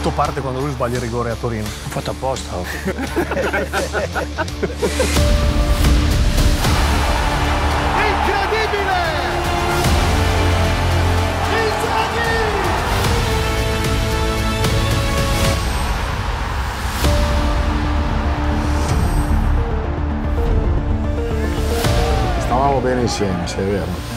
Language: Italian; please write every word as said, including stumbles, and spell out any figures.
tutto parte quando lui sbaglia il rigore a Torino. Ho fatto apposta. Oh. Incredibile! Inzaghi! Stavamo bene insieme, se è vero.